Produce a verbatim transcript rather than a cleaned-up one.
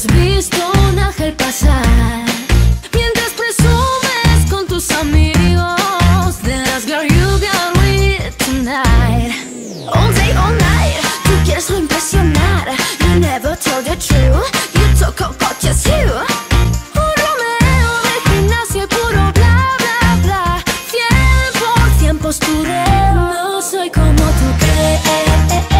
has visto un ángel pasar mientras presumes con tus amigos. That's girl you got with tonight. All day, all night, tú quieres lo impresionar. You never told the truth, you talk about just you. Un Romeo de gimnasia y puro bla, bla, bla. Cien por cien postureo. No soy como tú crees.